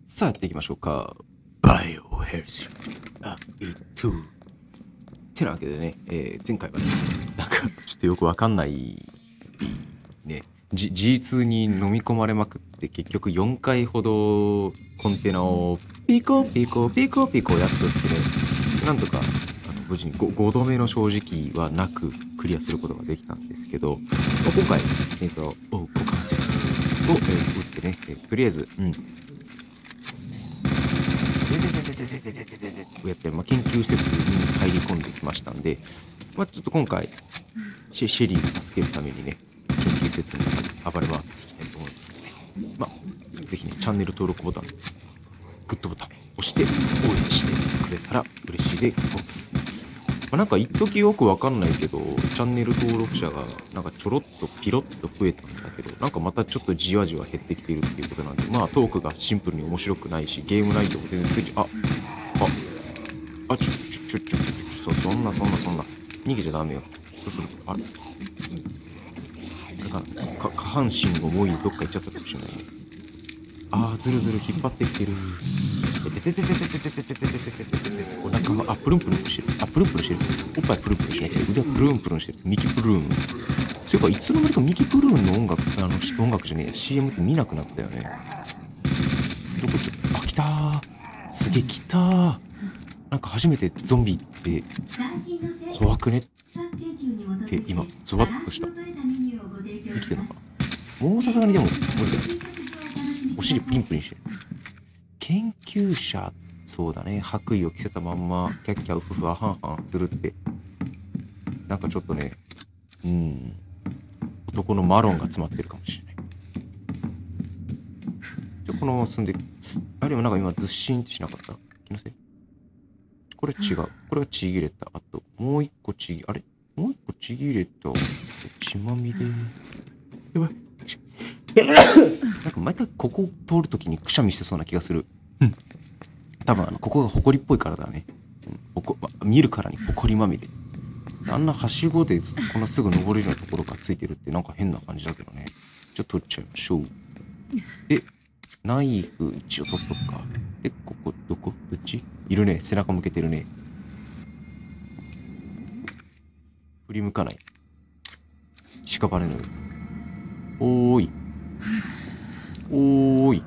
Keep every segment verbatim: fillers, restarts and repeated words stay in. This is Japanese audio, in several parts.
さあやっていきましょうか。バイオヘルスアイツー。てなわけでね、えー、前回はね、なんかちょっとよくわかんないね、G、ジーツー に飲み込まれまくって結局よんかいほどコンテナをピコピコピコピコやっとってね、なんとかあの無事に 5, 5度目の正直はなくクリアすることができたんですけど、まあ、今回、えーと、股関節を、えー、打ってね、えー、とりあえず、うん。やって、まあ、研究施設に入り込んできましたんで、まあ、ちょっと今回シェシェリーを助けるためにね、研究施設の中で暴れ回っていきたいと思いますので、まあ、ぜひね、チャンネル登録ボタン、グッドボタンを押して応援してくれたら嬉しいでございます。まあ、なんか一時よくわかんないけど、チャンネル登録者がなんかちょろっとピロッと増えたんだけど、なんかまたちょっとじわじわ減ってきているっていうことなんで、まあトークがシンプルに面白くないし、ゲーム内容も全然すぎ、あ、あ、あ、ちょちょちょちょちょちょ、そんなそんなそんな、逃げちゃダメよ。あれあれかな、か下半身をもういどっか行っちゃったかもしれないね。あー、ずるずる引っ張ってきてる。ててててててててててててててて、お腹が、あ、プルンプルンしてる。あ、プルンプルンしてる。おっぱいプルンプルンしてる。腕はプルンプルンしてる。ミキプルーン。そういえば、いつの間にかミキプルーンの音楽、あの、音楽じゃねえや、シーエム って見なくなったよね。どこ行っちゃった？あ、来たー。すげえ来たー。なんか初めてゾンビって怖くねって今ゾワッとした。生きてるのかな。もうさすがにでも無理だよ。お尻プリンプリンしてる。研究者、そうだね、白衣を着せたまんまキャッキャウフフはハンハンするって、なんかちょっとね、うん、男のマロンが詰まってるかもしれない。じゃこのまま進んでいく。あれもなんか今ずっしんってしなかった？気のせい？これ違う。これはちぎれた。あと、もう一個ちぎ、あれもう一個ちぎれた。血まみれ。やばい。なんか毎回ここを通るときにくしゃみしてそうな気がする。うん。多分あの、ここがホコリっぽいからだね。うん、ほこ、ま、見るからにホコリまみれ。あんなはしごでこんなすぐ登れるようなところがついてるってなんか変な感じだけどね。じゃあ取っちゃいましょう。で、ナイフ一応取っとくか。で、ここ、どこどっちいるね。背中向けてるね。振り向かない。屍のよう。おーい。おーい。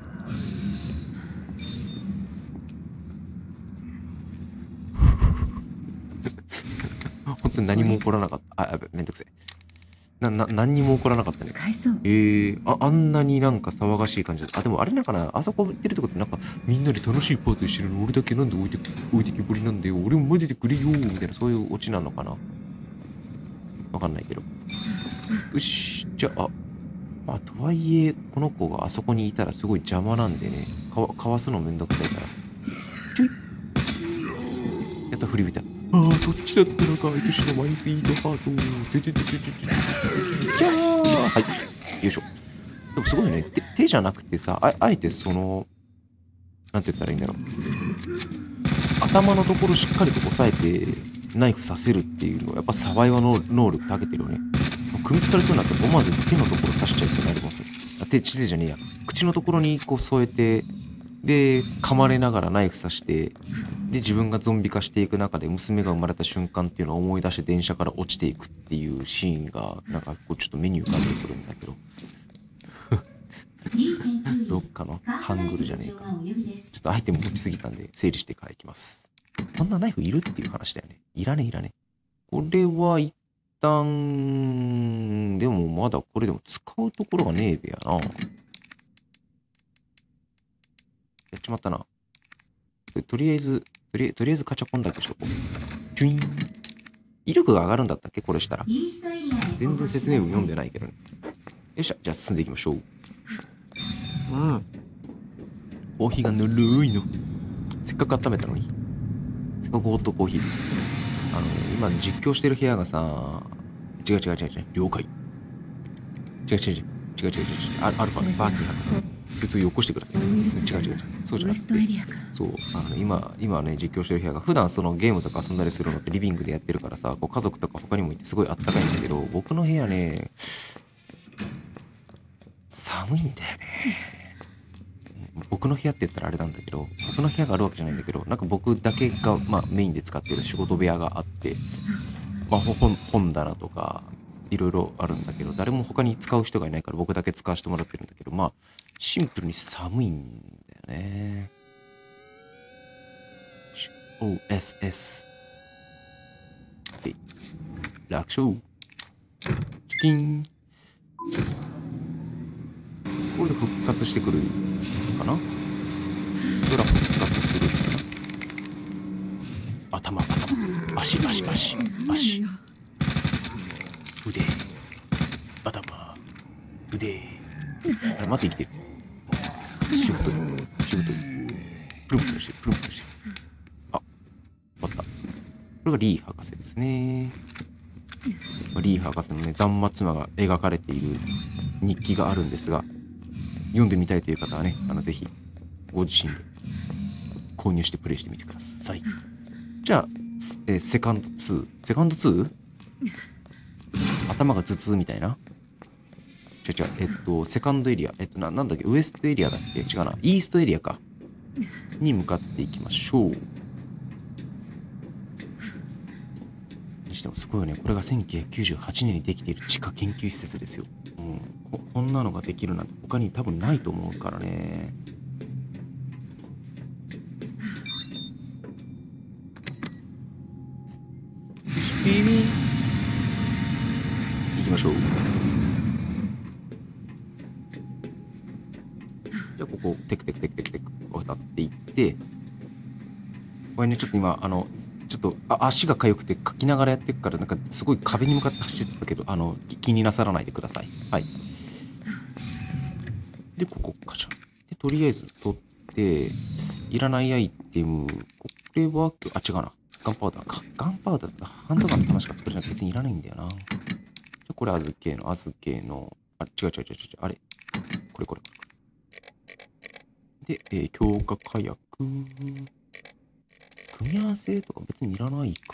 本当に何も起こらなかった。あ、やべ、めんどくせえ。な、な、何にも起こらなかったね。えー、あ、あんなになんか騒がしい感じだった。あ、でもあれなんかな、あそこ行ってるってことなんか、みんなで楽しいパーティーしてるの俺だけなんで置いて、置いてきぼりなんだよ。俺も混ぜてくれよみたいな、そういうオチなのかな。わかんないけど。よし、じゃあ、まあ、とはいえ、この子があそこにいたらすごい邪魔なんでね、かわ、かわすのめんどくさいから。ちょい。やっと振り見た。ああ、そっちだったのか。愛しのマイスイートハート。ててててててて。キャー。はい。よいしょ。でもすごいね。手、手じゃなくてさ、あ、あえてその、なんて言ったらいいんだろう。頭のところしっかりと押さえて、ナイフ刺せるっていうのは、やっぱサバイバルの能力長けてるよね。組みつかれそうになったら思わず手のところ刺しちゃいそうになります。あ、手、地図じゃねえや。口のところにこう添えて、で、噛まれながらナイフ刺して、で、自分がゾンビ化していく中で娘が生まれた瞬間っていうのを思い出して電車から落ちていくっていうシーンが、なんかこうちょっとメニューが出てくるんだけど。どっかのハングルじゃねえか。ちょっとアイテム持ちすぎたんで整理してからいきます。こんなナイフいるっていう話だよね。いらねえいらねえ。これは一旦、でもまだこれでも使うところがねえべやな。やっちまったな。とりあえず、とりとりあえずカチャコンだけしとこう。チュイン。威力が上がるんだったっけこれしたら。全然説明文読んでないけどね。よっしゃ、じゃあ進んでいきましょう。うん。コーヒーがぬるいの。せっかく温めたのに。せっかくホットコーヒー。あの、今実況してる部屋がさ、違う違う違う違う、了解。違う違う違う、違う違う違う違う、アルファのバーキー博士。そいつをよこしてください。違う違う違う。そうじゃなくて。そう、あの、今、今ね、実況してる部屋が、普段そのゲームとか遊んだりするのってリビングでやってるからさ、こう家族とか他にもいてすごいあったかいんだけど、僕の部屋ね、寒いんだよね。 僕の部屋って言ったらあれなんだけど、僕の部屋があるわけじゃないんだけど、なんか僕だけが、まあ、メインで使ってる仕事部屋があって、まあ、本本棚とかいろいろあるんだけど、誰も他に使う人がいないから僕だけ使わせてもらってるんだけど、まあシンプルに寒いんだよね。 オーエスエス で楽勝チキン。これで復活してくるのかな。それは復活するのかな。頭頭足足足足腕頭腕。あれ待って生きてる。しぶといしぶとい。プルンプルンしてるプルンプルンしてる。あ、終わった。これがリー博士ですね。リー博士のね、断末魔が描かれている日記があるんですが、読んでみたいという方はね、あのぜひご自身で購入してプレイしてみてください。じゃあ、えーセカンドツー。セカンド ツー？ 頭が頭痛みたいな。違う違う、えっと、セカンドエリア。えっとな、なんだっけ、ウエストエリアだっけ。違うな、イーストエリアか。に向かっていきましょう。にしてもすごいよね。これがせんきゅうひゃくきゅうじゅうはちねんにできている地下研究施設ですよ。うん、こ, こんなのができるなんて他に多分ないと思うからね。スピーミー行きましょう。じゃあここテクテクテクテクテク渡っていって、これねちょっと今あのちょっとあ足が痒くてかきながらやってるからなんかすごい壁に向かって走ってたけど、あの気になさらないでください。はい。でここかじゃん。でとりあえず取っていらないアイテム、これはあ違うな、ガンパウダーか。ガンパウダーだ。ハンドガンの弾しか作れなくて別にいらないんだよな。じゃこれ預けの預けのあ違う違う違う違うあれこれこれこれで、えー、強化火薬組み合わせとか別にいらないか。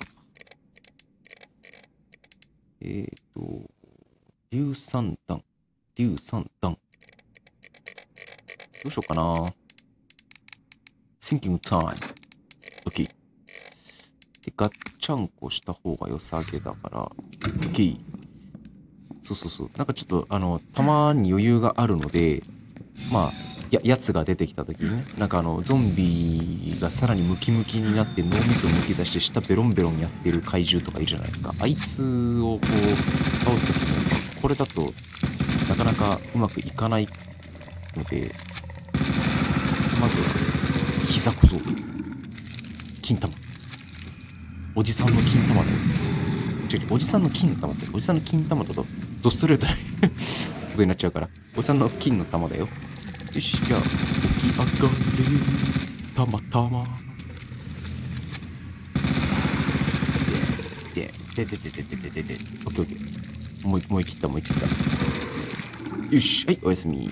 えっ、ー、と、硫酸弾。硫酸弾。どうしようかな。Thinking time. OK。で、ガッチャンコした方が良さげだから。OK。そうそうそう。なんかちょっと、あの、たまに余裕があるので、まあ、や、やつが出てきた時にね、なんかあの、ゾンビがさらにムキムキになって脳みそをむき出して下ベロンベロンやってる怪獣とかいるじゃないですか。あいつをこう、倒す時に、これだとなかなかうまくいかないので、まずは、膝小僧。金玉。おじさんの金玉だよ。違う違う、おじさんの金の玉って、おじさんの金玉だと、ドストレートなことになっちゃうから、おじさんの金の玉だよ。よし、じゃあ、起き上がれ、たまたま。で、で、で、で、で、で、で、で、で、オッケーオッケー。思い、思い切った、思い切った。よし、はい、おやすみ。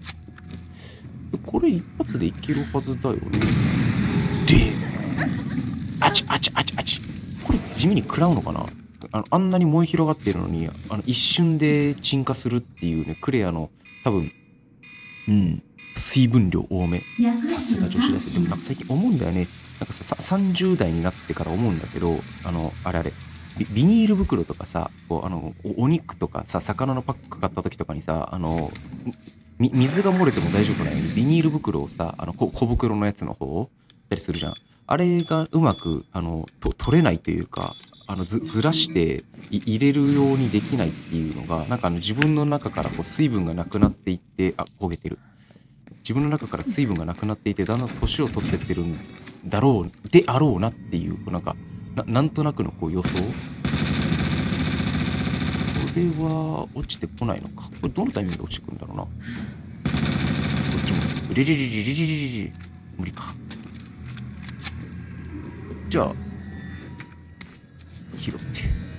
これ一発でいけるはずだよね。で、あちあちあちあち。これ地味に食らうのかな。あの、あんなに燃え広がってるのに、あの、一瞬で鎮火するっていうね、クレアの、多分、うん、水分量多め。さすが女子大生。でもなんか最近思うんだよね。なんかさ、さんじゅう代になってから思うんだけど、あの、あれあれ、ビ、ビニール袋とかさ、こう、あの、お、お肉とかさ、魚のパック買った時とかにさ、あの、み、水が漏れても大丈夫なように、ビニール袋をさ、あの、こ、小袋のやつの方を、たりするじゃん。あれがうまく、あの、と、取れないというか、あの、ず、ずらしてい入れるようにできないっていうのが、なんかあの、自分の中からこう、水分がなくなっていって、あ、焦げてる。自分の中から水分がなくなっていて、だんだん年を取ってってるんだろう、であろうなっていう、なんか、な、なんとなくのこう予想。これは落ちてこないのか。これどのタイミングで落ちてくるんだろうな。こっちも。リリリリリリリリリ。無理か。じゃあ、拾って。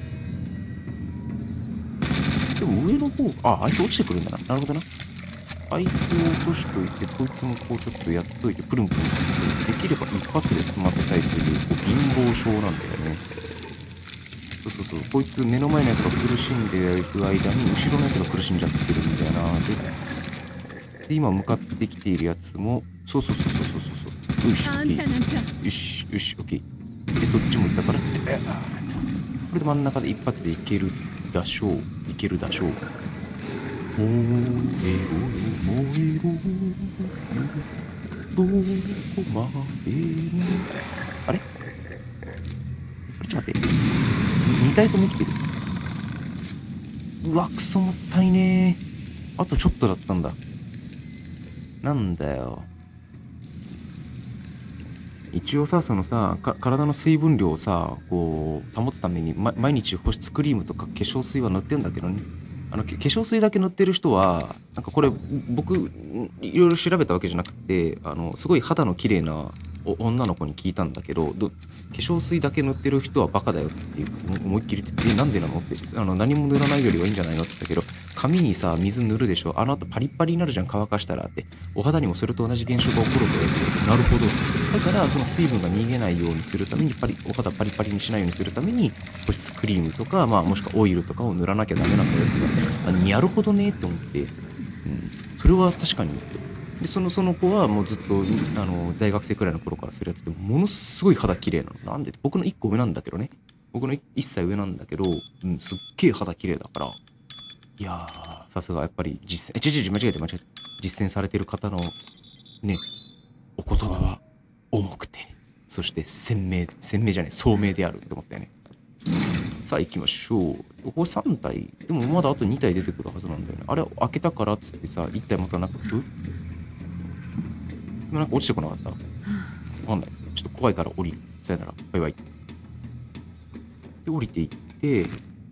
でも上の方、あ、あいつ落ちてくるんだな。なるほどな。あいつを落としといて、こいつもこうちょっとやっといて、プルンプルンって、できれば一発で済ませたいという、こう貧乏症なんだよね。そうそうそう。こいつ目の前のやつが苦しんでいる間に、後ろのやつが苦しんじゃってるんだよな。で、 で、今向かってきているやつも、そうそうそうそうそうそう。よし、オッケー。よし、よし、オッケー。で、どっちも行ったからって、これで真ん中で一発でいけるだしょう。いけるだしょう。燃えろよ、燃えろよ。どこまでも。あれあれちょっと待って。に体とも生きてる。うわ、くそもったいねー。あとちょっとだったんだ。なんだよ。一応さ、そのさ、か体の水分量をさ、こう、保つために、ま、毎日保湿クリームとか化粧水は塗ってんだけどね。あの、化粧水だけ塗ってる人は、なんかこれ、僕、いろいろ調べたわけじゃなくて、あの、すごい肌の綺麗な女の子に聞いたんだけど、ど化粧水だけ塗ってる人はバカだよっていう思いっきり言って、え、なんでなのって、あの、何も塗らないよりはいいんじゃないのって言ったけど、髪にさ、水塗るでしょ。あの後パリッパリになるじゃん、乾かしたらって。お肌にもそれと同じ現象が起こると。なるほど。だから、その水分が逃げないようにするために、パリ、お肌パリパリにしないようにするために、保湿クリームとか、まあ、もしくはオイルとかを塗らなきゃダメなんだよって言われて、あ、なるほどねって思って、うん、それは確かに。で、その、その子はもうずっと、あの、大学生くらいの頃からするやつで、ものすごい肌綺麗なの。なんで僕のいっこ上なんだけどね。僕のいっさい上なんだけど、うん、すっげえ肌綺麗だから、いやー、さすがやっぱり実践、え、ちちち、間違えて間違えて、実践されてる方の、ね、お言葉は重くて、そして鮮明、鮮明じゃない、聡明であるって思ったよね。さあ行きましょう。これさん体、でもまだあとに体出てくるはずなんだよね。あれ、開けたからっつってさ、いち体またなく、うなんか落ちてこなかった？わかんない。ちょっと怖いから降りる。さよなら。バイバイ。で、降りていって、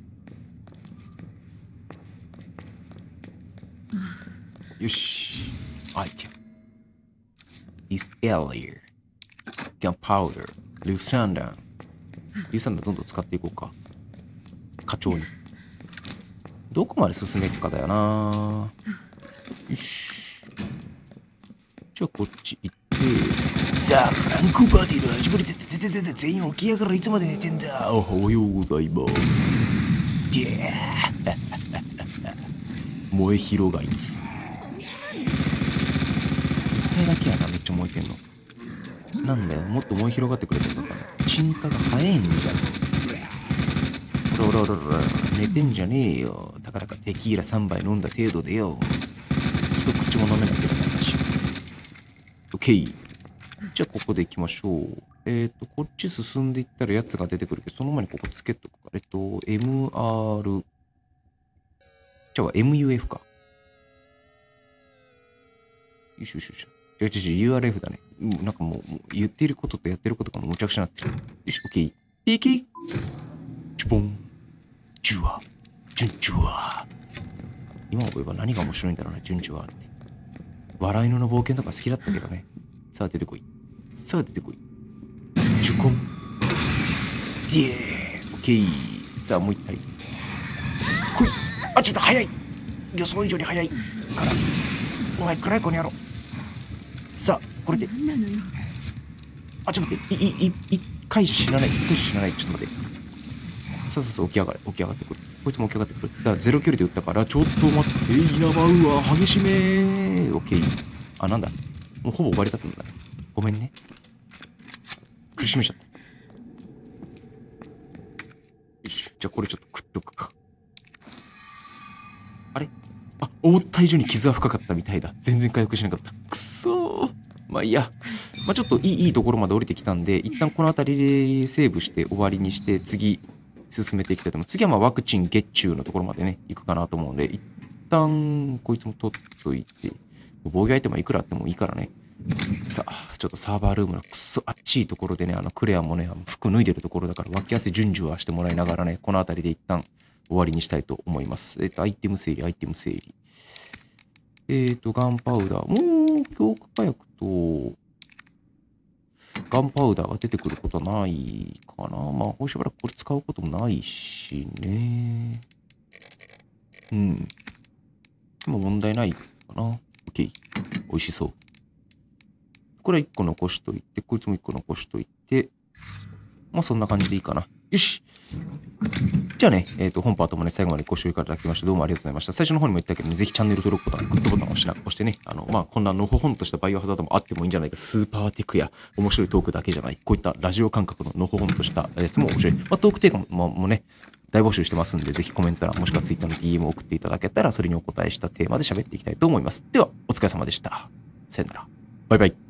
よし。I can. This area. Gunpowder. ルーサンダー。ルーサンダーどんどん使っていこうか。課長に。どこまで進めるかだよな。よし。じゃあこっち行って。さあ、フランクパーティーの始まりでててててて全員起き上がらいつまで寝てんだ。おはようございます。で燃え広がりっす。一体だけやな、めっちゃ燃えてんの。なんだよ、もっと燃え広がってくれてんのかな。鎮火が早いんじゃん。おらおらおらおら、寝てんじゃねえよ。たかだかテキーラさんばい飲んだ程度でよ。一口も飲めなきゃいけないし。オッケー。じゃあここで行きましょう。えっと、こっち進んでいったらやつが出てくるけど、その前にここつけとくか。えっと、エムアール、じゃあ エムユーエフ か。よしよしよし。違う違う違う、ユーアールエフ だね。なんかもう、もう言っていることとやってることがむちゃくちゃなってる。よし、オッケー。ピキチュポン。ジュワ。ジュンジュワ。今思えば何が面白いんだろうな、ジュンジュワって。笑いのの冒険とか好きだったけどね。さあ出てこい。さあ出てこい。ジュコン。イエーイ。オッケー。さあもう一体。来い。あ、ちょっと早い。予想以上に早い。から。お前、暗い子にやろう。さあ、これで。あ、ちょっと待って。い、い、い、一回じゃ死なない。一回じゃ死なない。ちょっと待って。さあさあさあ、起き上がれ。起き上がってくる。こいつも起き上がってくる。だからゼロ距離で撃ったから、ちょっと待って。稲葉うわ、激しめー。オッケー。あ、なんだ。もうほぼ終わりだったんだ。ごめんね。苦しめちゃった。よし。じゃあこれちょっと食っとくか。あれあ、思った以上に傷は深かったみたいだ。全然回復しなかった。くそー。まあいいや。まあちょっといい、いいところまで降りてきたんで、一旦この辺りでセーブして終わりにして、次、進めていきたいと思う。次はまあワクチン月中のところまでね、行くかなと思うんで、一旦こいつも取っといて、防御アイテムはいくらあってもいいからね。さあ、ちょっとサーバールームのくっそあっちいところでね、あのクレアもね、服脱いでるところだから、脇汗順序はしてもらいながらね、この辺りで一旦終わりにしたいと思います。えっと、アイテム整理、アイテム整理。えっと、ガンパウダー。もう、強化火薬と、ガンパウダーが出てくることはないかな。まあ、しばらくこれ使うこともないしね。うん。でも問題ないかな。OK。美味しそう。これいっこ残しといて、こいつもいっこ残しといて、まあそんな感じでいいかな。 よし。じゃあね、えっ、と、本パートもね、最後までご視聴いただきまして、どうもありがとうございました。最初の方にも言ったけどね、ぜひチャンネル登録ボタン、グッドボタンを押しな押してね、あの、まあ、こんなのほほんとしたバイオハザードもあってもいいんじゃないか、スーパーテクや面白いトークだけじゃない、こういったラジオ感覚ののほほんとしたやつも面白い。まあ、トークテーマももね、大募集してますんで、ぜひコメント欄、もしくは Twitter の ディーエム を送っていただけたら、それにお答えしたテーマで喋っていきたいと思います。では、お疲れ様でした。さよなら。バイバイ。